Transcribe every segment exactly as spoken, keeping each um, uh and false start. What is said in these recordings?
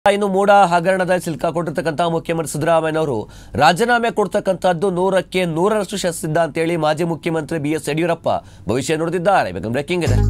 ಇನ್ನು ಮೂಡ ಹಗರಣದಲ್ಲಿ ಸಿಲುಕಿಕೊಂಡಿರತಕ್ಕಂತ ಮುಖ್ಯಮಂತ್ರಿ ಸಿದ್ದರಾಮಯ್ಯನವರು ರಾಜೀನಾಮೆ ಕೊಡ್ತಕ್ಕಂತದ್ದು ನೂರಕ್ಕೆ ನೂರರಷ್ಟು ಶಸಿದ್ದ ಅಂತ ಹೇಳಿ ಮಾಜಿ ಮುಖ್ಯಮಂತ್ರಿ ಬಿ ಎಸ್ ಯಡಿಯೂರಪ್ಪ ಭವಿಷ್ಯ ನುಡಿದಿದ್ದಾರೆ. ಬ್ರೇಕಿಂಗ್ ಇದೆ.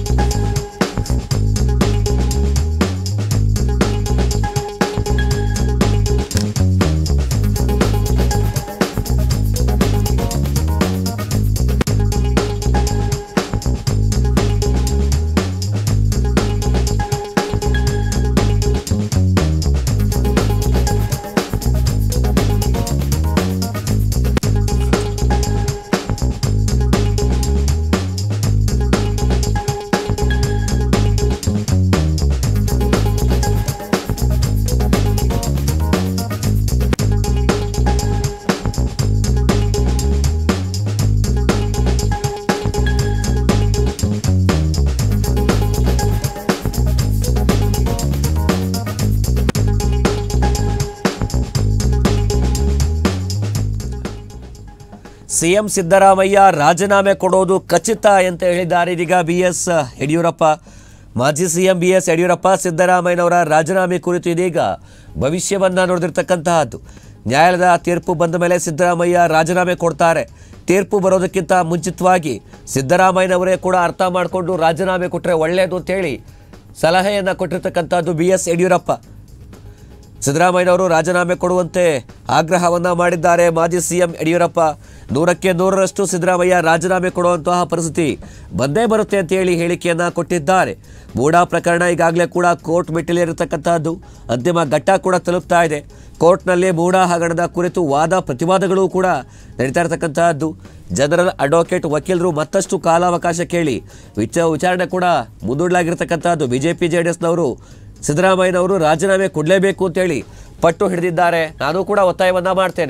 ಸಿಎಂ ಸಿದ್ದರಾಮಯ್ಯ ರಾಜೀನಾಮೆ ಕೊಡೋದು ಖಚಿತ ಅಂತ ಹೇಳಿದ್ದಾರೆ ಇದೀಗ ಬಿ ಎಸ್ ಯಡಿಯೂರಪ್ಪ. ಮಾಜಿ ಸಿಎಂ ಬಿ ಎಸ್ ಯಡಿಯೂರಪ್ಪ ಸಿದ್ದರಾಮಯ್ಯನವರ ರಾಜೀನಾಮೆ ಕುರಿತು ಇದೀಗ ಭವಿಷ್ಯವನ್ನು ನೋಡಿರ್ತಕ್ಕಂತಹದ್ದು. ನ್ಯಾಯಾಲಯದ ತೀರ್ಪು ಬಂದ ಮೇಲೆ ಸಿದ್ದರಾಮಯ್ಯ ರಾಜೀನಾಮೆ ಕೊಡ್ತಾರೆ. ತೀರ್ಪು ಬರೋದಕ್ಕಿಂತ ಮುಂಚಿತವಾಗಿ ಸಿದ್ದರಾಮಯ್ಯನವರೇ ಕೂಡ ಅರ್ಥ ಮಾಡಿಕೊಂಡು ರಾಜೀನಾಮೆ ಕೊಟ್ಟರೆ ಒಳ್ಳೆಯದು ಅಂತೇಳಿ ಸಲಹೆಯನ್ನು ಕೊಟ್ಟಿರ್ತಕ್ಕಂಥದ್ದು ಬಿ ಎಸ್ ಯಡಿಯೂರಪ್ಪ. ಸಿದ್ದರಾಮಯ್ಯನವರು ರಾಜೀನಾಮೆ ಕೊಡುವಂತೆ ಆಗ್ರಹವನ್ನು ಮಾಡಿದ್ದಾರೆ ಮಾಜಿ ಸಿಎಂ ಯಡಿಯೂರಪ್ಪ. ನೂರಕ್ಕೆ ನೂರರಷ್ಟು ಸಿದ್ದರಾಮಯ್ಯ ರಾಜೀನಾಮೆ ಕೊಡುವಂತಹ ಪರಿಸ್ಥಿತಿ ಬಂದೇ ಬರುತ್ತೆ ಅಂತ ಹೇಳಿ ಹೇಳಿಕೆಯನ್ನು ಕೊಟ್ಟಿದ್ದಾರೆ. ಮೂಡ ಪ್ರಕರಣ ಈಗಾಗಲೇ ಕೂಡ ಕೋರ್ಟ್ ಮೆಟ್ಟಿಲೇರಿರ್ತಕ್ಕಂಥದ್ದು ಅಂತಿಮ ಘಟ್ಟ ಕೂಡ ತಲುಪ್ತಾ ಇದೆ. ಕೋರ್ಟ್ನಲ್ಲಿ ಮೂಡ ಹಗರಣದ ಕುರಿತು ವಾದ ಪ್ರತಿವಾದಗಳು ಕೂಡ ನಡೀತಾ ಇರತಕ್ಕಂತಹದ್ದು. ಜನರಲ್ ಅಡ್ವೊಕೇಟ್ ವಕೀಲರು ಮತ್ತಷ್ಟು ಕಾಲಾವಕಾಶ ಕೇಳಿ ವಿಚಾರ ವಿಚಾರಣೆ ಕೂಡ ಮುಂದೂಡಲಾಗಿರ್ತಕ್ಕಂಥದ್ದು. ಬಿಜೆಪಿ ಜೆ ಡಿ ಎಸ್ನವರು ಸಿದ್ದರಾಮಯ್ಯನವರು ರಾಜೀನಾಮೆ ಕೊಡಲೇಬೇಕು ಅಂತೇಳಿ ಪಟ್ಟು ಹಿಡಿದಿದ್ದಾರೆ. ನಾನು ಕೂಡ ಒತ್ತಾಯವನ್ನು ಮಾಡ್ತೇನೆ.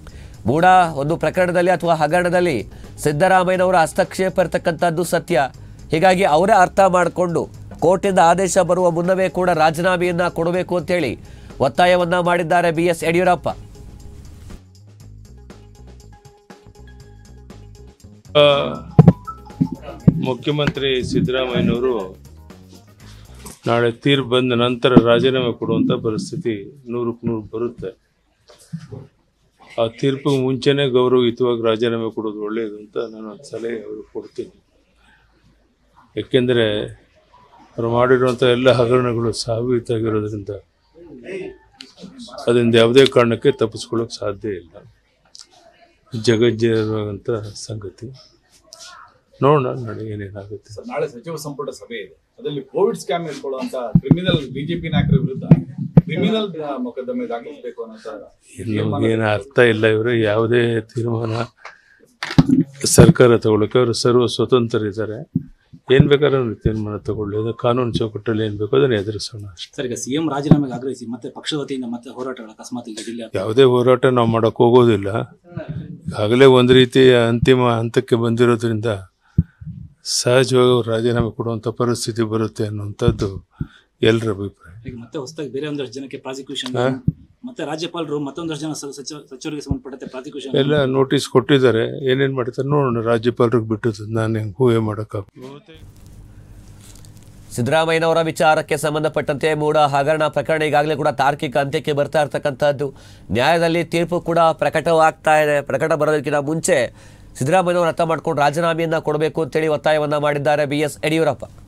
ಮೂಡ ಒಂದು ಪ್ರಕರಣದಲ್ಲಿ ಅಥವಾ ಹಗರಣದಲ್ಲಿ ಸಿದ್ದರಾಮಯ್ಯನವರ ಹಸ್ತಕ್ಷೇಪ ಇರತಕ್ಕಂಥದ್ದು ಸತ್ಯ. ಹೀಗಾಗಿ ಅವರೇ ಅರ್ಥ ಮಾಡಿಕೊಂಡು ಕೋರ್ಟಿಂದ ಆದೇಶ ಬರುವ ಮುನ್ನವೇ ಕೂಡ ರಾಜೀನಾಮೆಯನ್ನು ಕೊಡಬೇಕು ಅಂತೇಳಿ ಒತ್ತಾಯವನ್ನ ಮಾಡಿದ್ದಾರೆ ಬಿ ಎಸ್ ಯಡಿಯೂರಪ್ಪ. ಮುಖ್ಯಮಂತ್ರಿ ಸಿದ್ದರಾಮಯ್ಯನವರು ನಾಳೆ ತೀರ್ಪು ಬಂದ ನಂತರ ರಾಜೀನಾಮೆ ಕೊಡುವಂಥ ಪರಿಸ್ಥಿತಿ ನೂರಕ್ಕೆ ನೂರು ಬರುತ್ತೆ. ಆ ತೀರ್ಪಿಗೆ ಮುಂಚೆನೇ ಗೌರವಯುತವಾಗಿ ರಾಜೀನಾಮೆ ಕೊಡೋದು ಒಳ್ಳೆಯದು ಅಂತ ನಾನು ಒಂದು ಸಲಹೆ ಅವರು ಕೊಡ್ತೀನಿ. ಯಾಕೆಂದರೆ ಅವರು ಮಾಡಿರುವಂಥ ಎಲ್ಲ ಹಗರಣಗಳು ಸಾಬೀತಾಗಿರೋದ್ರಿಂದ ಅದರಿಂದ ಯಾವುದೇ ಕಾರಣಕ್ಕೆ ತಪ್ಪಿಸ್ಕೊಳ್ಳೋಕೆ ಸಾಧ್ಯ ಇಲ್ಲ. ಜಗಜ್ಜೀರುವಂಥ ಸಂಗತಿ. ನೋಡೋಣ ನಾಳೆ ಏನೇನಾಗುತ್ತೆ. ನಾಳೆ ಸಚಿವ ಸಂಪುಟ ಸಭೆ ಇದೆ. ಅದರಲ್ಲಿ ಕೋವಿಡ್ ಸ್ಕ್ಯಾಮ್ ಇಟ್ಕೊಳ್ಳುವಂತ ಕ್ರಿಮಿನಲ್ ಬಿಜೆಪಿ ನಾಯಕರ ವಿರುದ್ಧ ಕ್ರಿಮಿನಲ್ ಮೊಕದ್ದಮೆ ದಾಖಲಿಸಬೇಕು ಅನ್ನೋ ಏನು ಅರ್ಥ ಇಲ್ಲ. ಇವರು ಯಾವುದೇ ತೀರ್ಮಾನ ಸರ್ಕಾರ ತಗೊಳ್ಳಕ್ಕೆ ಅವರು ಸರ್ವ ಸ್ವತಂತ್ರ ಇದ್ದಾರೆ. ಏನ್ ಬೇಕಾದ್ರೆ ಅವ್ರು ತೀರ್ಮಾನ ತಗೊಳ್ಳಿ. ಅದು ಕಾನೂನು ಚೌಕಟ್ಟಲ್ಲಿ ಏನ್ ಬೇಕೋ ಅದನ್ನ ಎದುರಿಸೋಣ ಅಷ್ಟೇ. ಸರ್, ಈಗ ಸಿಎಂ ರಾಜೀನಾಮೆಗೆ ಆಗ್ರಹಿಸಿ ಮತ್ತೆ ಪಕ್ಷದ ವತಿಯಿಂದ ಮತ್ತೆ ಹೋರಾಟಗಳು ಅಕಸ್ಮಾತ್ ಯಾವುದೇ ಹೋರಾಟ ನಾವು ಮಾಡಕ್ ಹೋಗೋದಿಲ್ಲ. ಈಗಾಗಲೇ ಒಂದು ರೀತಿಯ ಅಂತಿಮ ಹಂತಕ್ಕೆ ಬಂದಿರೋದ್ರಿಂದ ಸಹಜವಾಗಿ ಅವ್ರು ರಾಜೀನಾಮೆ ಕೊಡುವಂತ ಪರಿಸ್ಥಿತಿ ಬರುತ್ತೆ ಅನ್ನುವಂಥದ್ದು ಎಲ್ಲರ ಅಭಿಪ್ರಾಯ. ಈಗ ಮತ್ತೆ ಹೊಸದಾಗಿ ಬೇರೆ ಒಂದಷ್ಟು ಜನಕ್ಕೆ ಪ್ರಾಸಿಕ್ಯೂಷನ್ ಮತ್ತೆ ರಾಜ್ಯಪಾಲರು ಮತ್ತೊಂದಷ್ಟು ಜನ ಸಚಿವರಿಗೆ ಸಂಬಂಧಪಟ್ಟಂತೆ ಪ್ರಾಸಿಕ್ಯೂಷನ್ ಎಲ್ಲ ನೋಟಿಸ್ ಕೊಟ್ಟಿದ್ದಾರೆ. ಏನೇನ್ ಮಾಡ್ತಾರೆ ನೋಡೋಣ. ರಾಜ್ಯಪಾಲರಿಗೆ ಬಿಟ್ಟು ನಾನು ಹೆಂಗೆ ಹೂವೆ ಮಾಡೋಕ್ಕಾಗ. ಸಿದ್ದರಾಮಯ್ಯನವರ ವಿಚಾರಕ್ಕೆ ಸಂಬಂಧಪಟ್ಟಂತೆ ಮೂಡ ಹಗರಣ ಪ್ರಕರಣ ಈಗಾಗಲೇ ಕೂಡ ತಾರ್ಕಿಕ ಅಂತ್ಯಕ್ಕೆ ಬರ್ತಾ ಇರ್ತಕ್ಕಂಥದ್ದು. ನ್ಯಾಯಾಲಯದಲ್ಲಿ ತೀರ್ಪು ಕೂಡ ಪ್ರಕಟವಾಗ್ತಾ ಇದೆ. ಪ್ರಕಟ ಬರೋದಕ್ಕಿಂತ ಮುಂಚೆ ಸಿದ್ದರಾಮಯ್ಯನವರು ಅರ್ಥ ಮಾಡ್ಕೊಂಡು ರಾಜೀನಾಮೆಯನ್ನ ಕೊಡಬೇಕು ಅಂತೇಳಿ ಒತ್ತಾಯವನ್ನ ಮಾಡಿದ್ದಾರೆ ಬಿ ಎಸ್ ಯಡಿಯೂರಪ್ಪ.